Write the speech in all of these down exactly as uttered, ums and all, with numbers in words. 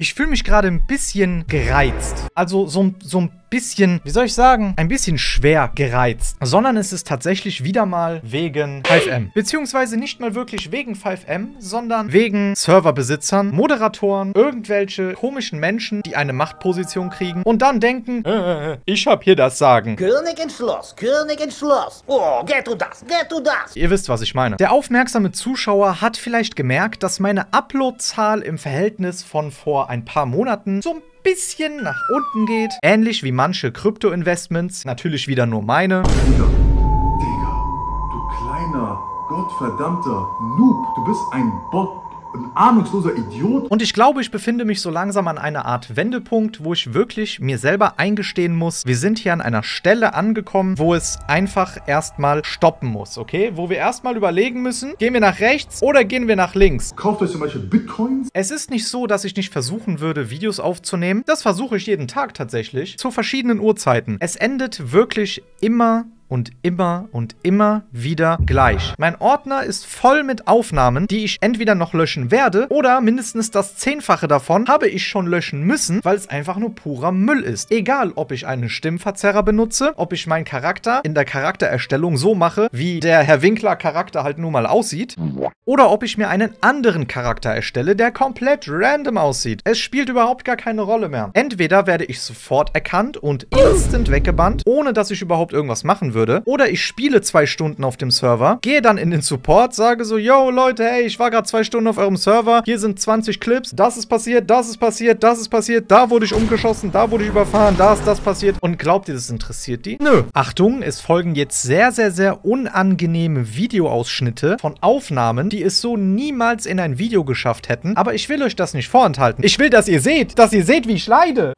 Ich fühle mich gerade ein bisschen gereizt. Also so, so ein bisschen, wie soll ich sagen, ein bisschen schwer gereizt. Sondern es ist tatsächlich wieder mal wegen fünf M. Beziehungsweise nicht mal wirklich wegen fünf M, sondern wegen Serverbesitzern, Moderatoren, irgendwelche komischen Menschen, die eine Machtposition kriegen und dann denken, äh, ich hab hier das Sagen. König ins Schloss, König ins Schloss. Oh, geh du das, geh du das. Ihr wisst, was ich meine. Der aufmerksame Zuschauer hat vielleicht gemerkt, dass meine Upload-Zahl im Verhältnis von vor ein paar Monaten so ein bisschen nach unten geht. Ähnlich wie manche Krypto-Investments. Natürlich wieder nur meine. Digga, Digga, du kleiner, gottverdammter Noob. Du bist ein Bot. Ein ahnungsloser Idiot. Und ich glaube, ich befinde mich so langsam an einer Art Wendepunkt, wo ich wirklich mir selber eingestehen muss, wir sind hier an einer Stelle angekommen, wo es einfach erstmal stoppen muss, okay? Wo wir erstmal überlegen müssen, gehen wir nach rechts oder gehen wir nach links? Kauft euch zum Beispiel Bitcoins? Es ist nicht so, dass ich nicht versuchen würde, Videos aufzunehmen. Das versuche ich jeden Tag tatsächlich, zu verschiedenen Uhrzeiten. Es endet wirklich immer und immer und immer wieder gleich. Mein Ordner ist voll mit Aufnahmen, die ich entweder noch löschen werde oder mindestens das Zehnfache davon habe ich schon löschen müssen, weil es einfach nur purer Müll ist. Egal, ob ich einen Stimmverzerrer benutze, ob ich meinen Charakter in der Charaktererstellung so mache, wie der Herr Winkler Charakter halt nun mal aussieht, oder ob ich mir einen anderen Charakter erstelle, der komplett random aussieht. Es spielt überhaupt gar keine Rolle mehr. Entweder werde ich sofort erkannt und instant weggebannt, ohne dass ich überhaupt irgendwas machen würde. Oder ich spiele zwei Stunden auf dem Server, gehe dann in den Support, sage so, yo Leute, hey, ich war gerade zwei Stunden auf eurem Server, hier sind zwanzig Clips, das ist passiert, das ist passiert, das ist passiert, da wurde ich umgeschossen, da wurde ich überfahren, da ist das passiert. Und glaubt ihr, das interessiert die? Nö. Achtung, es folgen jetzt sehr, sehr, sehr unangenehme Videoausschnitte von Aufnahmen, die es so niemals in ein Video geschafft hätten. Aber ich will euch das nicht vorenthalten. Ich will, dass ihr seht, dass ihr seht, wie ich leide.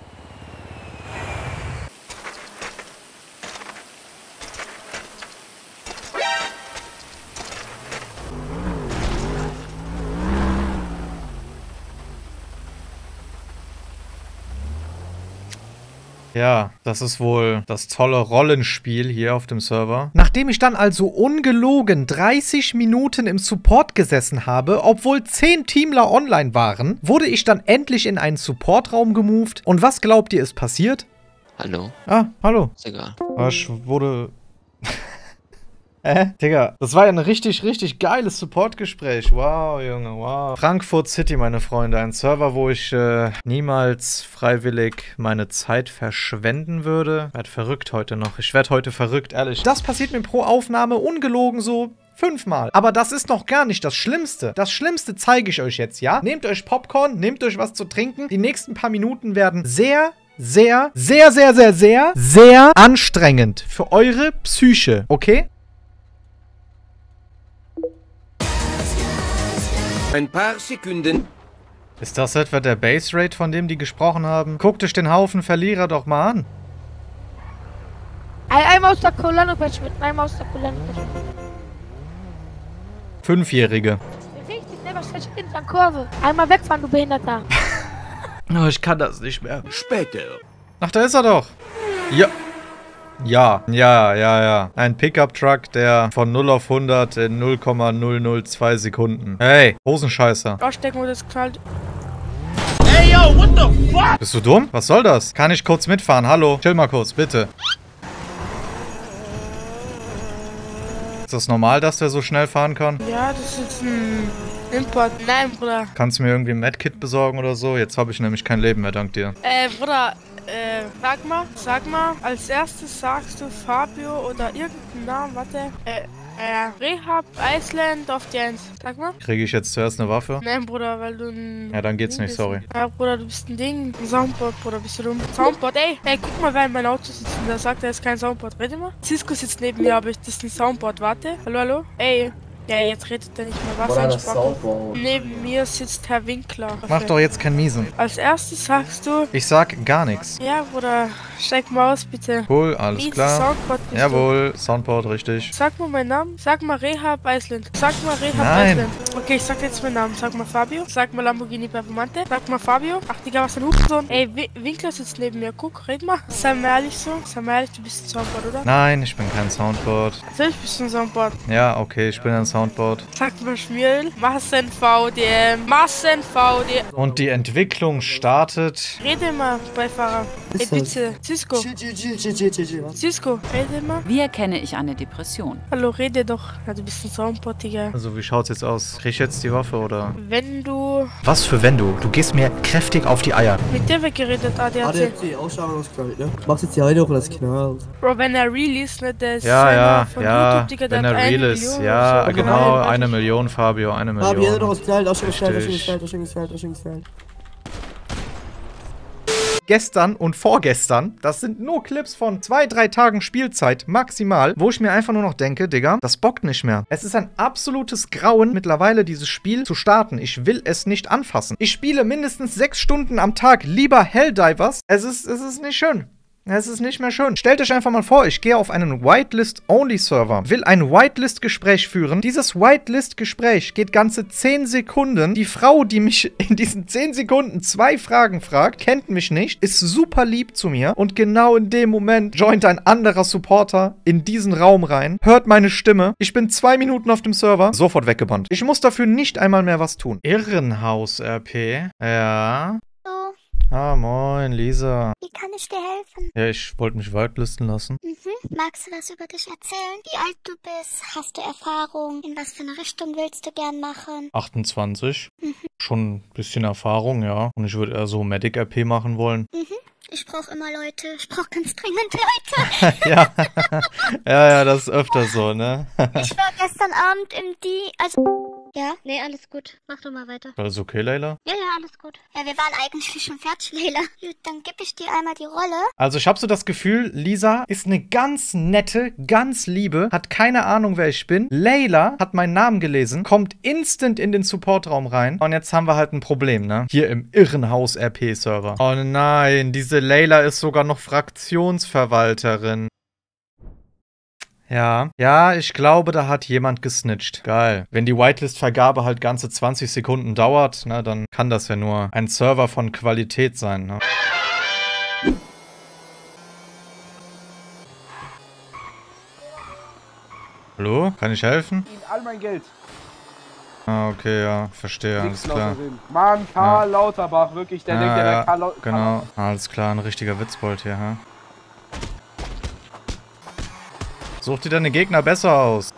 Ja, das ist wohl das tolle Rollenspiel hier auf dem Server. Nachdem ich dann also ungelogen dreißig Minuten im Support gesessen habe, obwohl zehn Teamler online waren, wurde ich dann endlich in einen Supportraum gemoved. Und was glaubt ihr ist passiert? Hallo? Ah, hallo. Ist egal. Ich wurde... Äh, Digga, das war ja ein richtig, richtig geiles Support-Gespräch. Wow, Junge, wow. Frankfurt City, meine Freunde. Ein Server, wo ich äh, niemals freiwillig meine Zeit verschwenden würde. Ich werd verrückt heute noch. Ich werd heute verrückt, ehrlich. Das passiert mir pro Aufnahme ungelogen so fünfmal. Aber das ist noch gar nicht das Schlimmste. Das Schlimmste zeige ich euch jetzt, ja? Nehmt euch Popcorn, nehmt euch was zu trinken. Die nächsten paar Minuten werden sehr... sehr, sehr, sehr, sehr, sehr, sehr anstrengend für eure Psyche, okay? Ein paar Sekunden. Ist das etwa der Base Rate, von dem die gesprochen haben? Guckt euch den Haufen Verlierer doch mal an. Ein, einmal aus der Kolonne verschwinden, einmal aus der Kolonne verschwinden. Fünfjährige. Richtig, ne, was steht in der Kurve? Einmal wegfahren, du Behinderter. Oh, ich kann das nicht mehr. Später. Ach, da ist er doch. Ja. Ja, ja, ja, ja. Ein Pickup-Truck, der von null auf hundert in null Komma null null zwei Sekunden. Hey, Hosenscheißer. Ausstecken oder das knallt. Hey, yo, what the fuck? Bist du dumm? Was soll das? Kann ich kurz mitfahren? Hallo? Chill mal kurz, bitte. Ist das normal, dass der so schnell fahren kann? Ja, das ist ein Import. Nein, Bruder. Kannst du mir irgendwie ein Medkit besorgen oder so? Jetzt habe ich nämlich kein Leben mehr, dank dir. Äh, Bruder, äh, sag mal, sag mal, als erstes sagst du Fabio oder irgendeinen Namen, warte, äh, äh, Rehab Iceland of the Ends. Sag mal. Kriege ich jetzt zuerst eine Waffe? Nein, Bruder, weil du ein... Ja, dann geht's Ding nicht, bist. sorry. Ja, Bruder, du bist ein Ding. Ein Soundboard, Bruder, bist du dumm. Soundboard, ey, ey, guck mal, wer in meinem Auto sitzt und der sagt, er ist kein Soundboard. Rede mal. Cisco sitzt neben mir, aber das ist ein Soundboard, warte. Hallo, hallo? Ey. Ja, jetzt redet er nicht mehr. Was ansprechen. Neben mir sitzt Herr Winkler. Mach doch jetzt kein Miesen. Als erstes sagst du... Ich sag gar nichts. Ja, Bruder, steig mal aus, bitte. Cool, alles Miese klar. Soundboard bist Jawohl, Soundboard, richtig. du. Sag mal meinen Namen. Sag mal Rehab Iceland. Sag mal Rehab Nein. Iceland. Okay, ich sag jetzt meinen Namen. Sag mal Fabio. Sag mal Lamborghini Performante. Sag mal Fabio. Ach, Digga, was für ein Hurensohn. Ey, Wi Winkler sitzt neben mir. Guck, red mal. Sei mal ehrlich so. Sei mal ehrlich, du bist ein Soundboard, oder? Nein, ich bin kein Soundboard. Natürlich bist du ein Soundboard. Ja, okay, ich bin ein Soundboard. Soundboard. Sagt mal Schmiel. Massen-V D M. Massen-V D M. Und die Entwicklung startet. Rede mal, Beifahrer. Ey, bitte. Cisco. Cisco, rede mal. Wie erkenne ich eine Depression? Hallo, rede doch. Ja, du bist ein Soundboard, Digga. Also, wie schaut's jetzt aus? Krieg ich jetzt die Waffe, oder? Wenn du Was für wenn du? Du gehst mir kräftig auf die Eier. mit der weggeredet, A D A C. A D A C, Ausschau ausgeknallt, ne? Machst jetzt die Heide hoch und das knallt. Bro, wenn er real ist, ne, der ist Ja, einer ja, von ja. YouTube, Digga, der Wenn hat er eine real ist. Million Ja, oder so. genau. Nein, Eine weiß Million, Fabio. Eine Fabi, er hat doch Million. ausgeknallt, Ausschau geknallt, Ausschau Richtig. geknallt, Ausschau geknallt, Ausschau geknallt. Gestern und vorgestern, das sind nur Clips von zwei, drei Tagen Spielzeit maximal, wo ich mir einfach nur noch denke, Digga, das bockt nicht mehr. Es ist ein absolutes Grauen, mittlerweile dieses Spiel zu starten. Ich will es nicht anfassen. Ich spiele mindestens sechs Stunden am Tag lieber Helldivers. Es ist, es ist nicht schön. Es ist nicht mehr schön. Stellt euch einfach mal vor, ich gehe auf einen Whitelist-Only-Server, will ein Whitelist-Gespräch führen. Dieses Whitelist-Gespräch geht ganze zehn Sekunden. Die Frau, die mich in diesen zehn Sekunden zwei Fragen fragt, kennt mich nicht, ist super lieb zu mir. Und genau in dem Moment joint ein anderer Supporter in diesen Raum rein, hört meine Stimme. Ich bin zwei Minuten auf dem Server, sofort weggebannt. Ich muss dafür nicht einmal mehr was tun. Irrenhaus-R P. Ja. So, Ah, moin, Lisa. wie kann ich dir helfen? Ja, ich wollte mich whitelisten lassen. Mhm. Magst du was über dich erzählen? Wie alt du bist? Hast du Erfahrung? In was für eine Richtung willst du gern machen? achtundzwanzig. Schon ein bisschen Erfahrung, ja. Und ich würde eher so Medic-R P machen wollen. Mhm. Ich brauche immer Leute. Ich brauche ganz dringend Leute. Ja. Ja, ja, das ist öfter so, ne? Ich war gestern Abend im Die... Also... Ja? Nee, alles gut. Mach doch mal weiter. Alles okay, Leila? Ja, ja, alles gut. Ja, wir waren eigentlich schon fertig, Leila. Gut, dann gebe ich dir einmal die Rolle. Also ich habe so das Gefühl, Lisa ist eine ganz nette, ganz liebe, hat keine Ahnung, wer ich bin. Leila hat meinen Namen gelesen, kommt instant in den Supportraum rein. Und jetzt haben wir halt ein Problem, ne? Hier im Irrenhaus-R P-Server. Oh nein, diese Leila ist sogar noch Fraktionsverwalterin. Ja, ja, ich glaube, da hat jemand gesnitcht. Geil. Wenn die Whitelist-Vergabe halt ganze zwanzig Sekunden dauert, ne, dann kann das ja nur ein Server von Qualität sein, ne? Hallo? Kann ich helfen? All mein Geld. Ah, okay, ja, verstehe, alles klar. Mann, Karl Lauterbach, wirklich, der Ja, denkt, der ja, wäre Karl Lauterbach. genau, alles klar, ein richtiger Witzbold hier, hä? Such dir deine Gegner besser aus.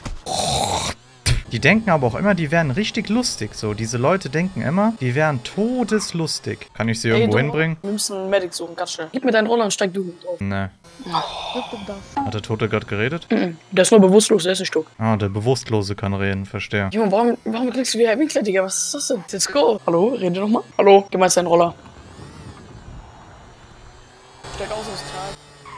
Die denken aber auch immer, die wären richtig lustig. So, diese Leute denken immer, die wären todeslustig. Kann ich sie irgendwo Ey, du, hinbringen? Wir müssen einen Medic suchen, ganz schnell. Gib mir deinen Roller und steig du drauf. Ne. Hat der Tote gerade geredet? Mhm. Der ist nur bewusstlos, der ist nicht tot. Ah, der Bewusstlose kann reden, verstehe. Junge, warum, warum kriegst du wieder Winkler, Digga? Was ist das denn? Let's go. Hallo, rede doch mal. Hallo, gib mal jetzt deinen Roller. Steig aus, ist klar.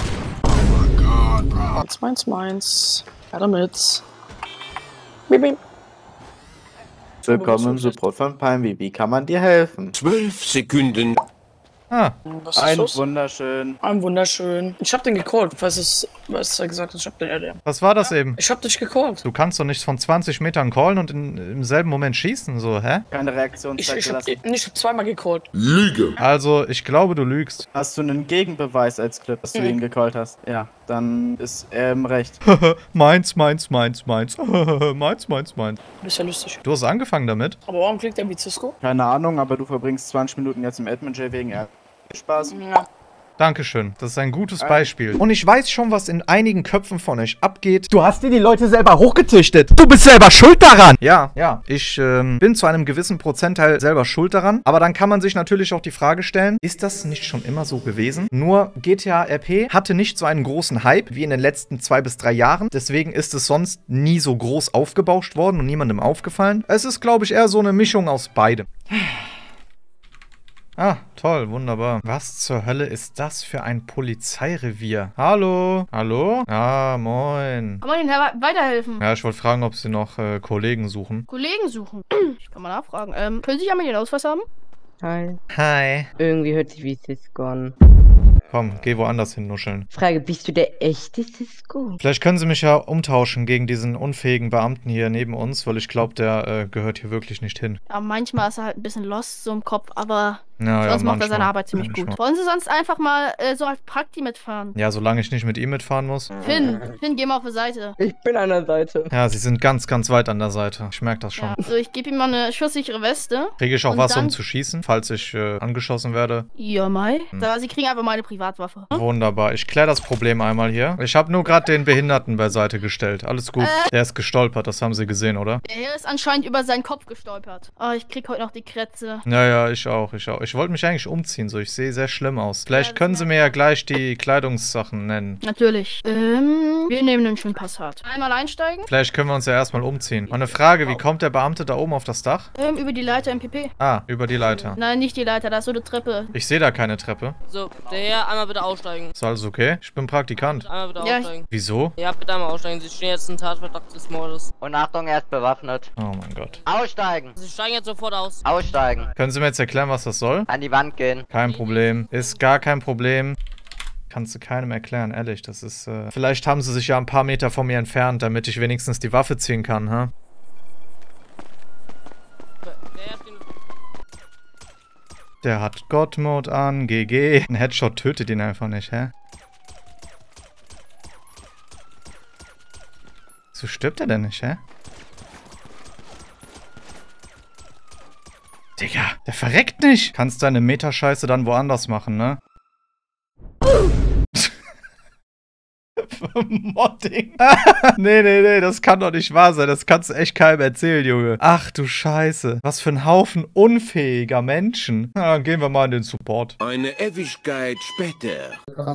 Meins, meins, meins. Ja, damit. Bim, bim. Willkommen im Support von Palmby. Wie kann man dir helfen? Zwölf Sekunden. Ah, Was ist Ein los? wunderschön. Ein wunderschön. Ich hab den gecallt, falls es, was er gesagt hat. Ich hab den R D M. was war das eben? Ich hab dich gecallt. Du kannst doch nicht von zwanzig Metern callen und in, im selben Moment schießen, so, hä? Keine Ich, Reaktionszeit ich, hab, gelassen. ich hab zweimal gecallt. Also, ich glaube, du lügst. Hast du einen Gegenbeweis als Clip, dass du Mhm. ihn gecallt hast? Ja, dann ist er im Recht. meins, meins, meins, meins. meins, meins, meins. Das ist ja lustig. Du hast angefangen damit? Aber warum klickt er wie Cisco? Keine Ahnung, aber du verbringst zwanzig Minuten jetzt im Admin-J wegen R. Spaß. Ja. Dankeschön. Das ist ein gutes Beispiel. Und ich weiß schon, was in einigen Köpfen von euch abgeht. Du hast dir die Leute selber hochgezüchtet. Du bist selber schuld daran. Ja, ja. Ich ähm, bin zu einem gewissen Prozentteil selber schuld daran. Aber dann kann man sich natürlich auch die Frage stellen, ist das nicht schon immer so gewesen? Nur G T A R P hatte nicht so einen großen Hype wie in den letzten zwei bis drei Jahren. Deswegen ist es sonst nie so groß aufgebauscht worden und niemandem aufgefallen. Es ist, glaube ich, eher so eine Mischung aus beidem. Ah, toll, wunderbar. Was zur Hölle ist das für ein Polizeirevier? Hallo? Hallo? Ah, moin. Kann man Ihnen weiterhelfen? Ja, ich wollte fragen, ob Sie noch äh, Kollegen suchen. Kollegen suchen? Ich kann mal nachfragen. Ähm, können Sie einmal Ihren Ausweis haben? Hi. Hi. Irgendwie hört sich wie Cisco an. Komm, geh woanders hin nuscheln. Frage, bist du der echte Cisco? Vielleicht können Sie mich ja umtauschen gegen diesen unfähigen Beamten hier neben uns, weil ich glaube, der äh, gehört hier wirklich nicht hin. Ja, manchmal ist er halt ein bisschen lost so im Kopf, aber Ja, sonst ja, macht er seine manchmal. Arbeit ziemlich Manchmal. gut. Wollen Sie sonst einfach mal äh, so als Prakti mitfahren? Ja, solange ich nicht mit ihm mitfahren muss. Finn, Finn, geh mal auf die Seite. Ich bin an der Seite. Ja, sie sind ganz, ganz weit an der Seite. Ich merke das schon. Ja. So, ich gebe ihm mal eine schusssichere Weste. Kriege ich auch Und was, dann- um zu schießen, falls ich äh, angeschossen werde? Ja, Mai. Hm. Da, Sie kriegen einfach meine Privatwaffe. Wunderbar. Ich kläre das Problem einmal hier. Ich habe nur gerade den Behinderten beiseite gestellt. Alles gut. Äh. Der ist gestolpert, das haben Sie gesehen, oder? Der Herr ist anscheinend über seinen Kopf gestolpert. Oh, ich krieg heute noch die Krätze. Ja, ja, ich auch, ich auch. Ich wollte mich eigentlich umziehen, so. Ich sehe sehr schlimm aus. Vielleicht können Sie mir ja gleich die Kleidungssachen nennen. Natürlich. Ähm, wir nehmen einen schönen Passat. Einmal einsteigen. Vielleicht können wir uns ja erstmal umziehen. Mal eine Frage, wie kommt der Beamte da oben auf das Dach? Ähm, über die Leiter im P P. Ah, über die Leiter. Nein, nicht die Leiter, da ist so eine Treppe. Ich sehe da keine Treppe. So, der Herr, einmal bitte aussteigen. Ist alles okay? Ich bin Praktikant. Einmal bitte Ja, aussteigen. Wieso? Ja, bitte einmal aussteigen. Sie stehen jetzt im Tatverdacht des Mordes. Und Achtung, er ist bewaffnet. Oh mein Gott. Aussteigen. Sie steigen jetzt sofort aus. Aussteigen. Können Sie mir jetzt erklären, was das soll? An die Wand gehen. Kein Problem. Ist gar kein Problem. Kannst du keinem erklären, ehrlich. Das ist, äh... Vielleicht haben sie sich ja ein paar Meter von mir entfernt, damit ich wenigstens die Waffe ziehen kann, ha? Der hat God-Mode an, G G. Ein Headshot tötet ihn einfach nicht, hä? So stirbt er denn nicht, hä? Digga, der verreckt nicht. Kannst deine Metascheiße dann woanders machen, ne? Modding. nee, nee, nee, das kann doch nicht wahr sein. Das kannst du echt keinem erzählen, Junge. Ach du Scheiße. Was für ein Haufen unfähiger Menschen. Na, dann gehen wir mal in den Support. Eine Ewigkeit später.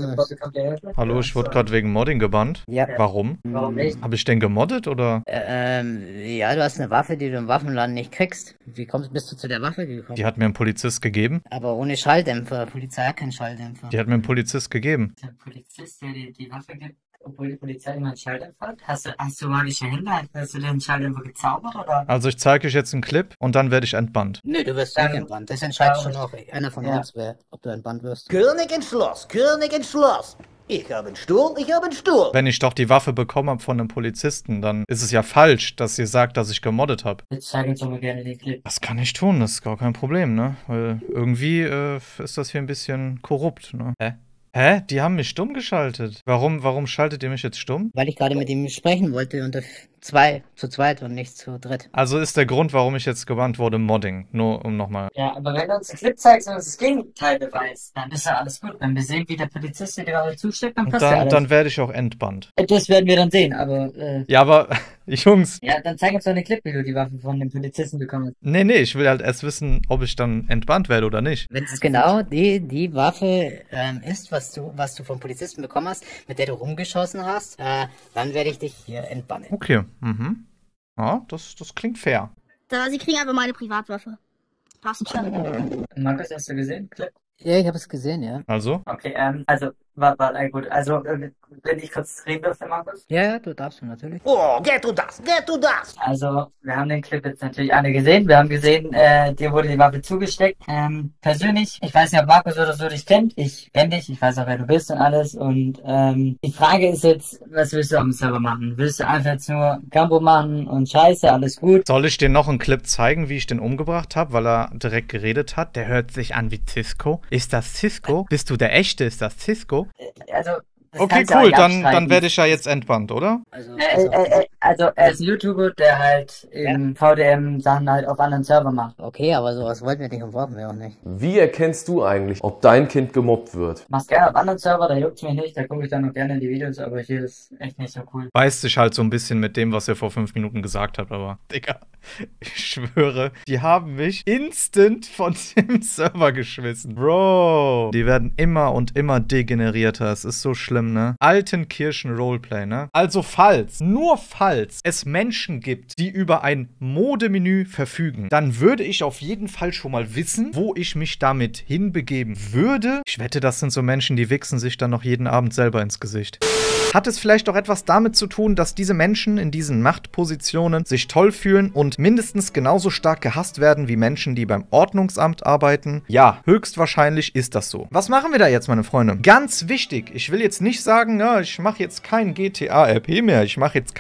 Hallo, ich wurde gerade wegen Modding gebannt. Ja. Warum? Warum nicht? Habe ich denn gemoddet, oder? Ähm, ja, du hast eine Waffe, die du im Waffenladen nicht kriegst. Wie kommst, bist du zu der Waffe gekommen? Die hat mir ein Polizist gegeben. Aber ohne Schalldämpfer. Polizei hat keinen Schalldämpfer. Die hat mir ein Polizist gegeben. Der Polizist, der dir die Waffe gibt, obwohl die Polizei immer einen Schalldämpfer hat? Hast du, hast du magische Hände? Hast du den Schalldämpfer gezaubert, oder? Also ich zeige euch jetzt einen Clip und dann werde ich entbannt. Nö, du wirst nicht entbannt. Das entscheidet schon auch einer von Ja. uns, wer, ob du entbannt wirst. König ins Schloss, König ins Schloss. Ich habe einen Stuhl, ich habe einen Stuhl. Wenn ich doch die Waffe bekommen habe von einem Polizisten, dann ist es ja falsch, dass ihr sagt, dass ich gemoddet habe. Jetzt zeig uns doch mal gerne den Clip. Das kann ich tun, das ist gar kein Problem, ne? Weil irgendwie äh, ist das hier ein bisschen korrupt, ne? Hä? Hä? Die haben mich stumm geschaltet. Warum, warum schaltet ihr mich jetzt stumm? Weil ich gerade mit ihm sprechen wollte unter zwei, zu zweit und nicht zu dritt. Also ist der Grund, warum ich jetzt gebannt wurde, Modding. Nur um nochmal. Ja, aber wenn du uns einen Clip zeigst und uns das Gegenteil beweist, dann ist ja alles gut. Wenn wir sehen, wie der Polizist dir die Waffe zusteckt, dann Und passt ja dann, alles. dann werde ich auch entbannt. Das werden wir dann sehen, aber, äh, Ja, aber, Jungs. ja, dann zeig uns doch eine Clip, wie du die Waffe von dem Polizisten bekommen hast. Nee, nee, ich will halt erst wissen, ob ich dann entbannt werde oder nicht. Wenn es genau die, die Waffe ähm, ist, was du, was du vom Polizisten bekommen hast, mit der du rumgeschossen hast, äh, dann werde ich dich hier entbannen. Okay, mhm. Ja, das, das klingt fair. Da, Sie kriegen einfach meine Privatwaffe. Passt schon. Markus, hast du gesehen? Clip? Ja, ich habe es gesehen, ja. Also? Okay, ähm, also, war, war, äh, gut, also, äh, wenn ich kurz reden dürfte, Markus? Ja, ja, du darfst du natürlich. Oh, geht du das, geht du das. Also, wir haben den Clip jetzt natürlich alle gesehen. Wir haben gesehen, äh, dir wurde die Waffe zugesteckt. Ähm, persönlich, ich weiß nicht, ob Markus oder so dich kennt. Ich kenn dich, ich weiß auch, wer du bist und alles. Und, ähm, die Frage ist jetzt, was willst du auf dem Server machen? Willst du einfach jetzt nur Gambo machen und Scheiße, alles gut? Soll ich dir noch einen Clip zeigen, wie ich den umgebracht habe, weil er direkt geredet hat? Der hört sich an wie Cisco. Ist das Cisco? Bist du der Echte? Ist das Cisco? Also, das Okay, kannst du cool, auch dann, abstreiten. dann werde ich ja jetzt entbannt, oder? Also, äh, äh, äh, also er ist ein YouTuber, der halt im V D M Sachen halt auf anderen Server macht. Okay, aber sowas wollten wir nicht und brauchen wir auch nicht. Wie erkennst du eigentlich, ob dein Kind gemobbt wird? Mach's gerne auf anderen Server, da juckt's mich nicht, da gucke ich dann noch gerne in die Videos, aber hier ist echt nicht so cool. Beißt sich halt so ein bisschen mit dem, was ihr vor fünf Minuten gesagt habt, aber, Digga, ich schwöre, die haben mich instant von dem Server geschmissen. Bro, die werden immer und immer degenerierter. Es ist so schlimm, ne? Altenkirchen-Roleplay, ne? Also falls, nur falls es Menschen gibt, die über ein Modemenü verfügen, dann würde ich auf jeden Fall schon mal wissen, wo ich mich damit hinbegeben würde. Ich wette, das sind so Menschen, die wichsen sich dann noch jeden Abend selber ins Gesicht. Hat es vielleicht auch etwas damit zu tun, dass diese Menschen in diesen Machtpositionen sich toll fühlen und mindestens genauso stark gehasst werden wie Menschen, die beim Ordnungsamt arbeiten? Ja, höchstwahrscheinlich ist das so. Was machen wir da jetzt, meine Freunde? Ganz wichtig, ich will jetzt nicht sagen, ja, ich mache jetzt kein G T A R P mehr, ich mache jetzt keine G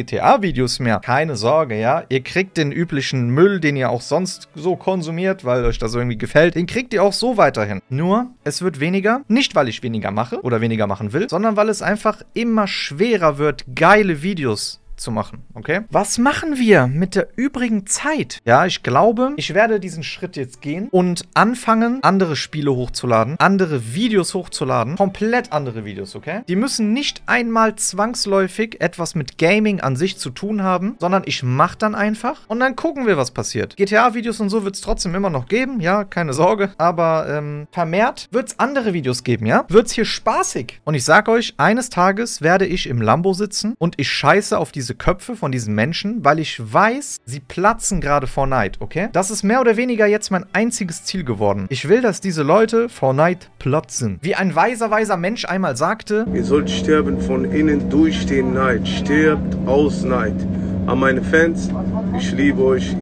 T A-Videos mehr. Keine Sorge, ja. Ihr kriegt den üblichen Müll, den ihr auch sonst so konsumiert, weil euch das irgendwie gefällt. Den kriegt ihr auch so weiterhin. Nur, es wird weniger. Nicht, weil ich weniger mache oder weniger machen will, sondern weil es einfach immer schwerer wird, geile Videos zu machen, okay? Was machen wir mit der übrigen Zeit? Ja, ich glaube, ich werde diesen Schritt jetzt gehen und anfangen, andere Spiele hochzuladen, andere Videos hochzuladen, komplett andere Videos, okay? Die müssen nicht einmal zwangsläufig etwas mit Gaming an sich zu tun haben, sondern ich mache dann einfach und dann gucken wir, was passiert. G T A-Videos und so wird es trotzdem immer noch geben, ja, keine Sorge, aber ähm, vermehrt wird es andere Videos geben, ja? Wird es hier spaßig. Und ich sag euch, eines Tages werde ich im Lambo sitzen und ich scheiße auf diese Köpfe von diesen Menschen, weil ich weiß, sie platzen gerade vor Neid, okay? Das ist mehr oder weniger jetzt mein einziges Ziel geworden. Ich will, dass diese Leute vor Neid platzen. Wie ein weiser, weiser Mensch einmal sagte: Ihr sollt sterben von innen durch den Neid. Stirbt aus Neid. An meine Fans, ich liebe euch.